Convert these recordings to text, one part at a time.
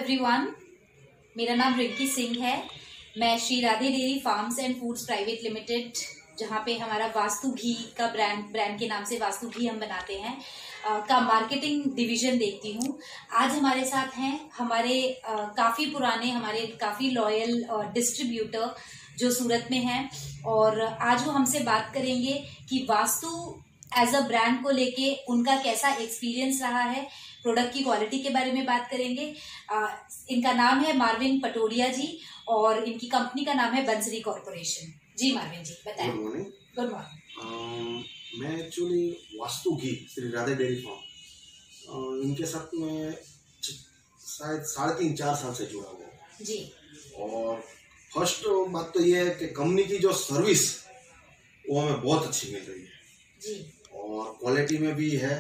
Everyone, मेरा नाम रिंकी सिंह है। मैं Shri Radhe Dairy Farms and Foods Private Limited, जहाँ पे हमारा वास्तु घी का ब्रांड के नाम से वास्तु घी हम बनाते हैं, का मार्केटिंग डिवीजन देखती हूँ। आज हमारे साथ हैं हमारे काफ़ी पुराने, हमारे काफ़ी लॉयल डिस्ट्रीब्यूटर जो सूरत में हैं, और आज वो हमसे बात करेंगे कि वास्तु एज अ ब्रांड को लेके उनका कैसा एक्सपीरियंस रहा है। प्रोडक्ट की क्वालिटी के बारे में बात करेंगे। इनका नाम है मार्विन पटोडिया जी और इनकी कंपनी का नाम है बंसरी कॉर्पोरेशन। जी मार्विन जी बताएं। Good morning. मैं actually Vastu Ghee Shri Radhe Dairy Farm इनके साथ में शायद 3.5-4 साल से जुड़ा हुआ हूँ जी। और फर्स्ट बात तो ये है कि कंपनी की जो सर्विस वो हमें बहुत अच्छी मिल रही है जी, और क्वालिटी में भी है।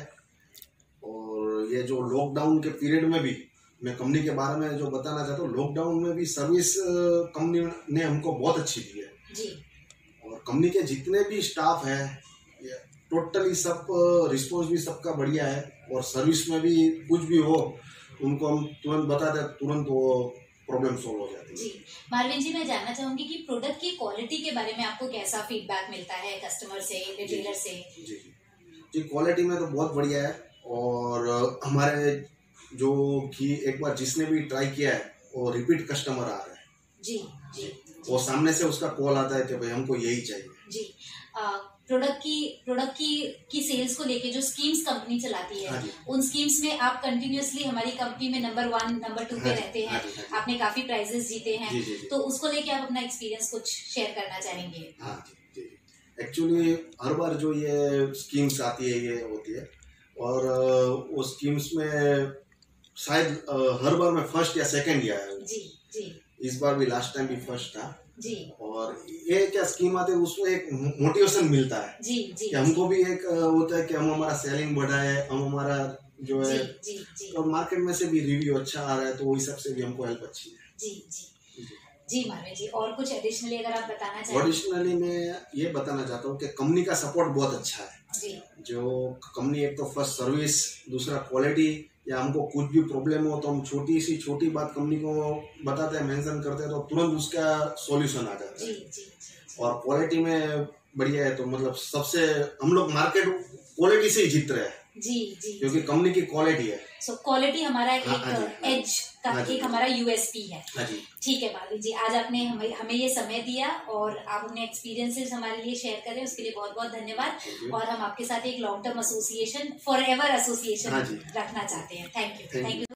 और ये जो लॉकडाउन के पीरियड में भी मैं कंपनी के बारे में जो बताना चाहता हूँ, लॉकडाउन में भी सर्विस कंपनी ने हमको बहुत अच्छी दी है जी। और कंपनी के जितने भी स्टाफ है टोटली सब रिस्पॉन्स भी सबका बढ़िया है, और सर्विस में भी कुछ भी हो उनको हम तुरंत बताते हैं, तुरंत वो प्रॉब्लम सॉल्व हो जाती है। जी मार्विन जी, मैं जानना चाहूंगी कि प्रोडक्ट की क्वालिटी के बारे में आपको कैसा फीडबैक मिलता है कस्टमर से, रिटेलर से? जी क्वालिटी में तो बहुत बढ़िया है। और हमारे जो घी एक बार जिसने भी ट्राई किया है वो रिपीट कस्टमर आ रहा है। जी जी। वो सामने से उसका कॉल आता है कि भाई हमको यही चाहिए। जी। प्रोडक्ट की सेल्स को लेके जो स्कीम्स कंपनी चलाती है, उन स्कीम्स में आप कंटिन्यूअसली हमारी कंपनी में नंबर 1 नंबर 2 पे रहते हैं। आपने काफी प्राइजेस जीते हैं, तो उसको लेके आप अपना एक्सपीरियंस कुछ शेयर करना चाहेंगे? हाँ जी। एक्चुअली हर बार जो ये स्कीम्स आती है ये होती है, और वो स्कीम्स में शायद हर बार मैं फर्स्ट या सेकंड ही आया हूँ। जी जी। इस बार भी लास्ट टाइम भी फर्स्ट था जी। और ये क्या स्कीम आती है उसमें एक मोटिवेशन मिलता है जी जी कि हमको भी एक होता है कि हम हमारा सेलिंग बढ़ाए, हम हमारा जो है जी जी। और मार्केट में से भी रिव्यू अच्छा आ रहा है, तो वो हिसाब से भी हमको हेल्प अच्छी है। जी जी जी मार्विन जी, और कुछ एडिशनली अगर आप बताना चाहें? एडिशनली मैं ये बताना चाहता हूँ कि कंपनी का सपोर्ट बहुत अच्छा है जी। जो कंपनी एक तो फर्स्ट सर्विस, दूसरा क्वालिटी, या हमको कुछ भी प्रॉब्लम हो तो हम छोटी बात कंपनी को बताते हैं, मेंशन करते हैं, तो तुरंत उसका सॉल्यूशन आ जाता है। जी। और क्वालिटी में बढ़िया है, तो मतलब सबसे हम लोग मार्केट क्वालिटी से ही जीत रहे हैं। जी जी। क्योंकि कंपनी की क्वालिटी है। सो क्वालिटी हमारा एक एज का एक हमारा यूएसपी है। ठीक है मार्विन जी, आज आपने हमें ये समय दिया और आप अपने एक्सपीरियंसेस हमारे लिए शेयर करें, उसके लिए बहुत बहुत धन्यवाद। और हम आपके साथ एक long term association, forever association रखना चाहते हैं। Thank you.